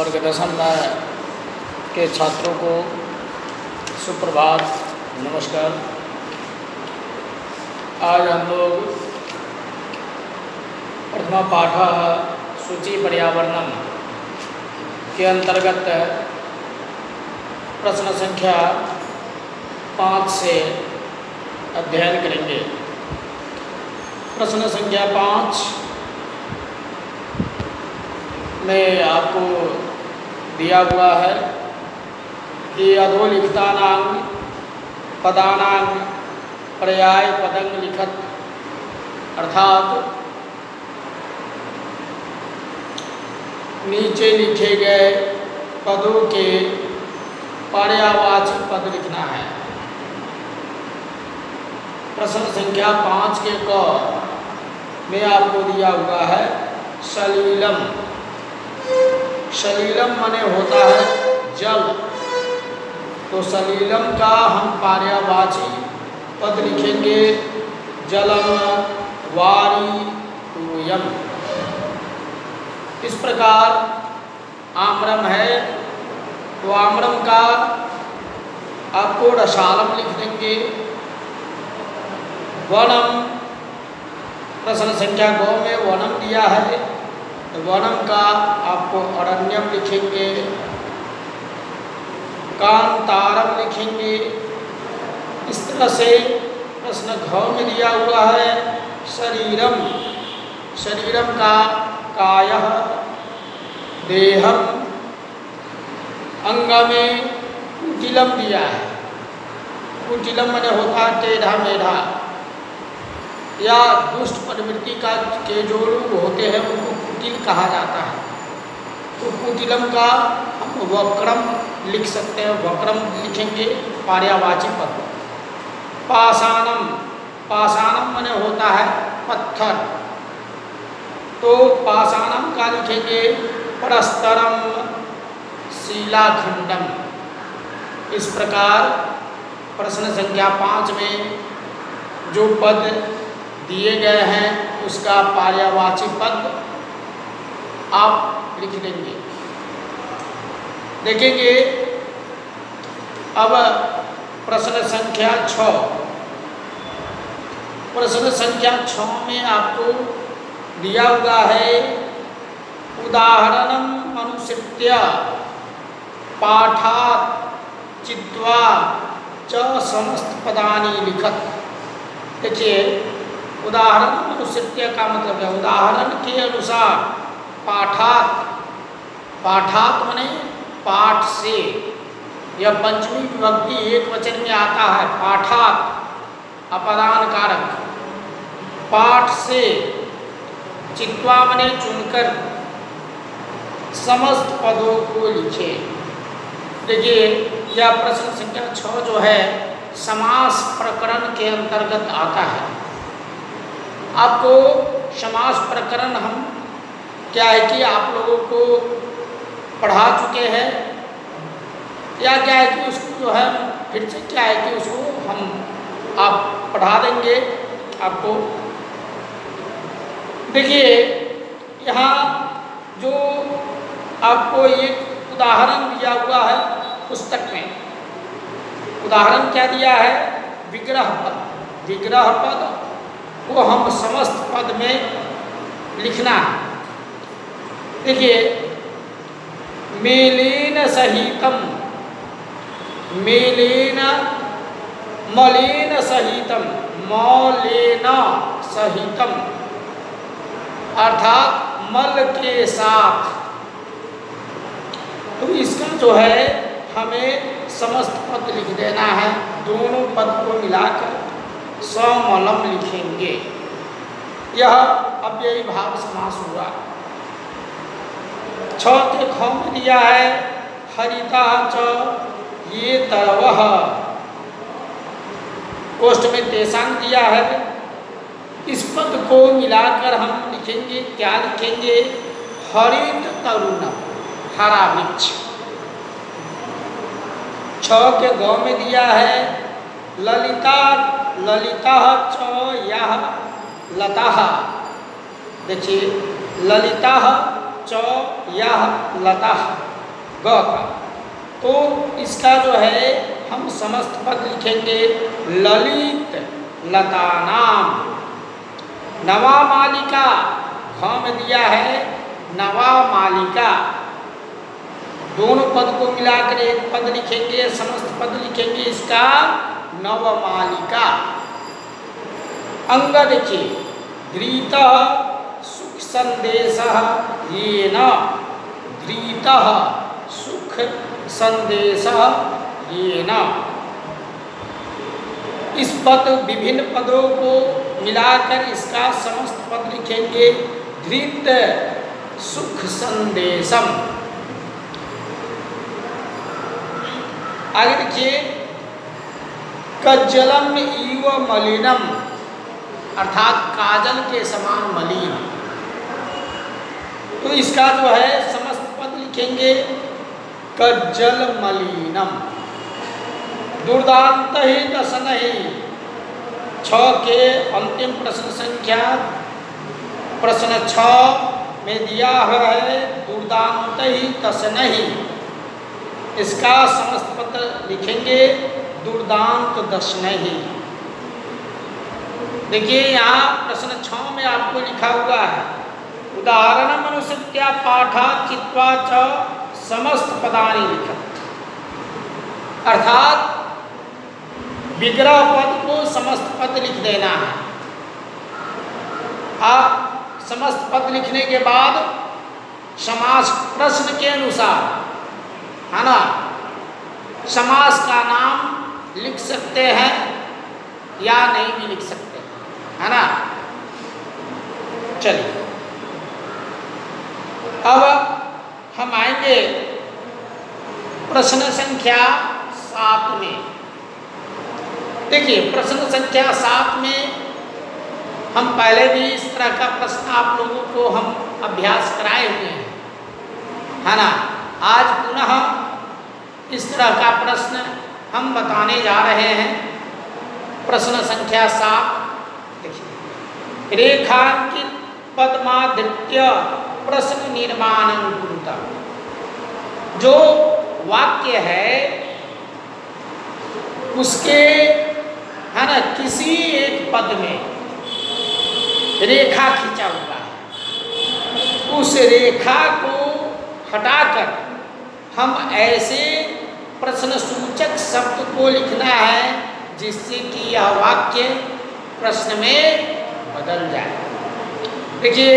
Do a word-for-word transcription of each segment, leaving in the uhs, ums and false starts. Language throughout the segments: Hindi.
वर्ग दशम के छात्रों को सुप्रभात, नमस्कार। आज हम लोग प्रथमा पाठ सूची पर्यावरणम के अंतर्गत प्रश्न संख्या पाँच से अध्ययन करेंगे। प्रश्न संख्या पाँच में आपको दिया हुआ है कि अधोलिखितानां पदानां पर्याय पदं लिखत, अर्थात नीचे लिखे गए पदों के पर्यायवाची पद लिखना है। प्रश्न संख्या पाँच के क में आपको दिया हुआ है सलीलम। सलीलम माने होता है जल, तो सलीलम का हम पर्यायवाची पद लिखेंगे जलम वारी तूयम। इस प्रकार आम्रम है तो आम्रम का आपको रसालम लिख देंगे। वनम, प्रश्न संख्या गौ में वनम दिया है तो वनम का आपको अरण्यम लिखेंगे। कांतारम लिखेंगे। इस तरह से प्रश्न घ में दिया हुआ है शरीरम। शरीरम का कायः, देहम, अंग में कुटिलम दिया है। कुटिलम माने होता है टेढ़ा मेढ़ा या दुष्ट प्रवृत्ति का के जो लोग होते हैं उनको कुटिल कहा जाता है। तो कुटिलम का हम वक्रम लिख सकते हैं, वक्रम लिखेंगे पर्यायवाची पद। पाषाणम, पाषाणम माने होता है पत्थर, तो पाषाणम का लिखेंगे परस्तरम शिलाखंडम। इस प्रकार प्रश्न संख्या पाँच में जो पद दिए गए हैं उसका पर्यायवाची पद आप लिख देंगे। देखेंगे अब प्रश्न संख्या छः। प्रश्न संख्या छः में आपको दिया हुआ है उदाहरणम अनुसृत्य पाठात् चित्वा च समस्त पदानि लिखत। देखिए उदाहरण अनुसृत्य का मतलब है उदाहरण के अनुसार पाठात्, पाठात् माने पाठ से, यह पंचमी विभक्ति एक वचन में आता है। पाठात् अपदान कारक, पाठ से, चित्वा माने चुनकर समस्त पदों को लिखे। देखिए यह प्रश्न संख्या छः जो है समास प्रकरण के अंतर्गत आता है। आपको समास प्रकरण हम क्या है कि आप लोगों को पढ़ा चुके हैं या क्या है कि उसको जो है फिर से क्या है कि उसको हम आप पढ़ा देंगे आपको। देखिए यहाँ जो आपको एक उदाहरण दिया हुआ है पुस्तक में, उदाहरण क्या दिया है विग्रह पद। विग्रह पद को हम समस्त पद में लिखना है। देखिए मेलेन सहितम, मेलेन मलेन सहितम, मौलेन सहितम अर्थात मल के साथ। तो इसका जो है हमें समस्त पद लिख देना है। दोनों पद को मिलाकर समलम लिखेंगे। यह अव्ययी भाव समास हुआ। छ के ख में दिया है हरिता च ये तरवह, कोष्ठ में तेसांग दिया है। इस पद को मिलाकर हम लिखेंगे, क्या लिखेंगे हरित तरुण, हरा वृक्ष। छ के गौ में दिया है ललिता, ललिता च यह लता। देखिए ललिता च यह लता, ग का। तो इसका जो है हम समस्त पद लिखेंगे ललित लता नाम। नवा मालिका, ख में दिया है नवा मालिका, दोनों पद को मिलाकर एक पद लिखेंगे, समस्त पद लिखेंगे इसका नवमालिका। अंग देखिए धृत सुख संदेश येन, धृत सुख संदेश येन। इस पद विभिन्न पदों को मिलाकर इसका समस्त पद लिखेंगे धृत सुख संदेशम। आगे देखिए कज्जलम इव मलिनम, अर्थात काजल के समान मलिन। तो इसका जो है समस्त पद लिखेंगे कज्जल मलिनम। दुर्दांत ही दसन ही, छ के अंतिम प्रश्न संख्या प्रश्न छ में दिया है दुर्दांत ही दसन ही, इसका समस्त पद लिखेंगे दुर्दांत दशन ही। देखिए यहाँ प्रश्न छ में आपको लिखा हुआ है उदाहरण मनुष्य पाठा चित्वा च समस्त पदानि लिखत, अर्थात विग्रह पद को समस्त पद लिख देना है। आप समस्त पद लिखने के बाद समास प्रश्न के अनुसार है ना समास का नाम लिख सकते हैं या नहीं भी लिख सकते है ना। चलिए अब हम आएंगे प्रश्न संख्या सात में। देखिए प्रश्न संख्या सात में हम पहले भी इस तरह का प्रश्न आप लोगों को हम अभ्यास कराए हुए हैं है ना। आज पुनः इस तरह का प्रश्न हम बताने जा रहे हैं। प्रश्न संख्या सात देखिए रेखांकित पद्मादित्य प्रश्न निर्माण कुरुता। जो वाक्य है उसके है ना किसी एक पद में रेखा खींचा हुआ है, उस रेखा को हटाकर हम ऐसे प्रश्न सूचक शब्द को लिखना है जिससे कि यह वाक्य प्रश्न में बदल जाए। देखिए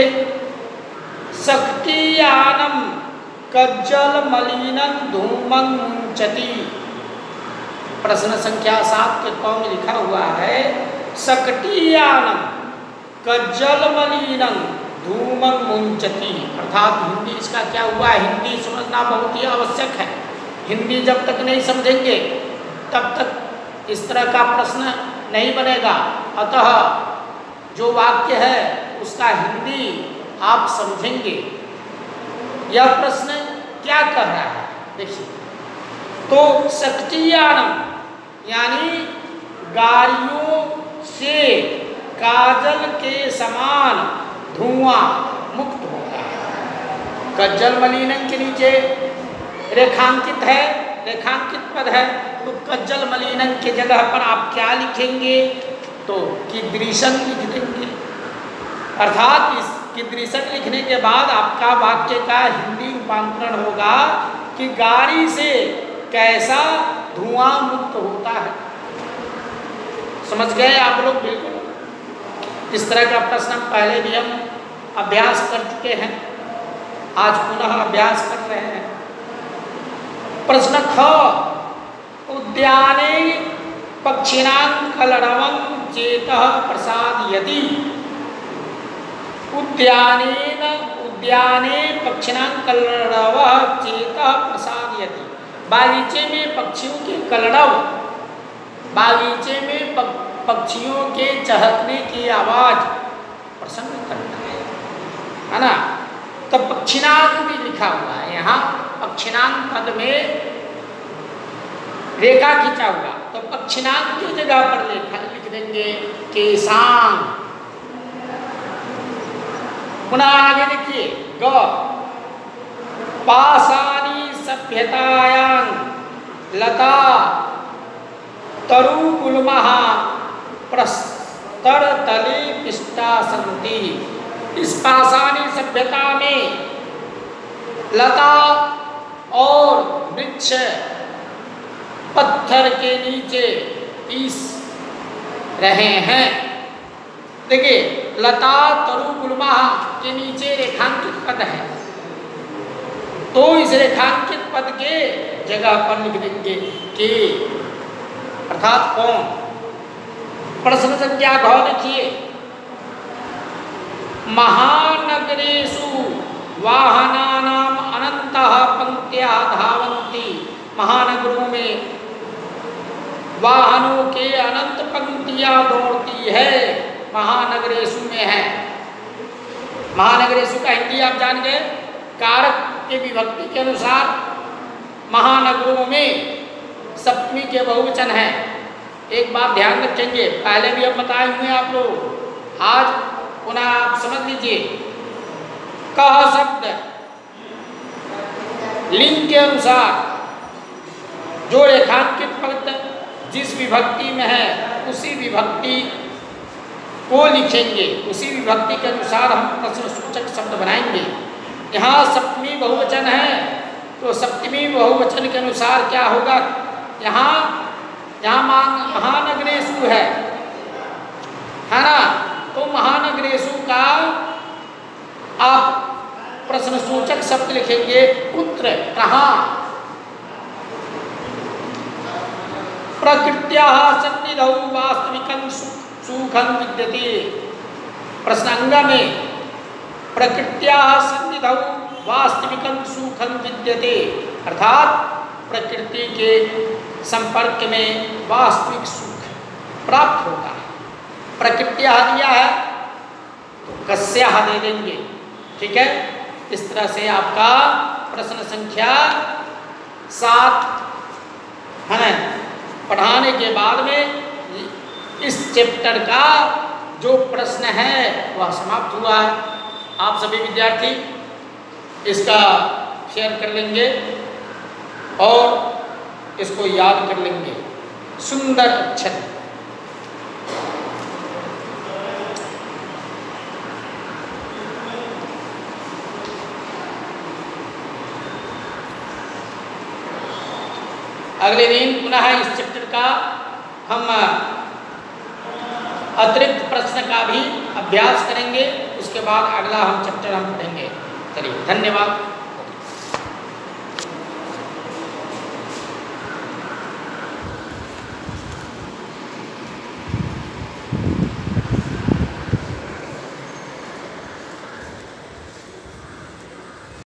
शक्तियानम कज्जल मलिनम धूमं मुंचति, प्रश्न संख्या सात के क में लिखा हुआ है शक्तियानम कज्जल मलिनम धूमं मुंचति, अर्थात हिंदी इसका क्या हुआ है, हिंदी समझना बहुत ही आवश्यक है। हिंदी जब तक नहीं समझेंगे तब तक इस तरह का प्रश्न नहीं बनेगा। अतः जो वाक्य है उसका हिंदी आप समझेंगे। यह प्रश्न क्या कह रहा है देखिए, तो शक्तियानम यानी गाड़ियों से काजल के समान धुआं मुक्त होता है। कज्जल मलिनम के नीचे रेखांकित है, रेखांकित पद है, तो कज्जल मलिनम के जगह पर आप क्या लिखेंगे तो कीदृशं लिख देंगे। अर्थात इस कीदृशं लिखने के बाद आपका वाक्य का हिंदी रूपांतरण होगा कि गाड़ी से कैसा धुआं मुक्त होता है। समझ गए आप लोग? बिल्कुल इस तरह का प्रश्न पहले भी हम अभ्यास कर चुके हैं, आज पुनः अभ्यास कर रहे हैं। प्रश्न ख उद्याने पक्षिणां कलरवं चेतः प्रसादयति। उद्यानेन उद्याने पक्षिणां कलरवः चेतः प्रसादयति, बागीचे में पक्षियों के कलरव, बागीचे में पक्षियों के चहकने की आवाज प्रसन्न करता है है ना। तो पक्षिणांग भी लिखा हुआ है यहाँ, पक्षिणांग पद में रेखा खींचा हुआ, तो पक्षिणांग की जगह पर लेखा लिख देंगे केशांग। पुनः आगे देखिए ग पासानी सभ्यतायां लता तरुगुल्मः प्रस्तरतले पिष्टा सन्ति। इस पाषाणी सभ्यता में लता और वृक्ष पत्थर के नीचे पीस रहे हैं। देखिए, लता तरुगुल्मः के नीचे रेखांकित पद है, तो इस रेखांकित पद के जगह पर लिख देंगे के, अर्थात कौन। प्रश्न संख्या घ देखिए, महानगरेषु वाहनानाम अनंतः पंक्त्या धावन्ति। महानगरों में वाहनों के अनंत पंक्तियां दौड़ती है। महानगरेषु में है। महानगरेषु का हिंदी आप जान गए, कारक के विभक्ति के अनुसार महानगरों में सप्तमी के बहुवचन है। एक बात ध्यान रखेंगे, पहले भी हम बताए हुए आप लोग, आज पुनः आप समझ लीजिए। कह शब्द लिंग के अनुसार जो रेखांकित पद जिस विभक्ति में है उसी विभक्ति को लिखेंगे, उसी विभक्ति के अनुसार हम प्रश्न सूचक शब्द बनाएंगे। यहाँ सप्तमी बहुवचन है, तो सप्तमी बहुवचन के अनुसार क्या होगा, यहाँ यहाँ महानगरेषु है है ना, तो महानगरेषु का आप प्रश्न सूचक शब्द लिखेंगे कुत्र, कहाँ। प्रकृत्याः सन्निधौ वास्तविकं सुखं विद्यते। प्रश्नांग में प्रकृत्याः सन्निधौ वास्तविकं सुखं विद्यते, अर्थात प्रकृति के संपर्क में वास्तविक सुख प्राप्त होगा। प्रकृत्याः दिया है तो कस्याः दे देंगे, ठीक है। इस तरह से आपका प्रश्न संख्या सात है पढ़ाने के बाद में इस चैप्टर का जो प्रश्न है वह समाप्त हुआ है। आप सभी विद्यार्थी इसका शेयर कर लेंगे और इसको याद कर लेंगे। सुंदर अक्षर अगले दिन पुनः इस चैप्टर का हम अतिरिक्त प्रश्न का भी अभ्यास करेंगे। उसके बाद अगला हम चैप्टर हम पढ़ेंगे। चलिए, धन्यवाद।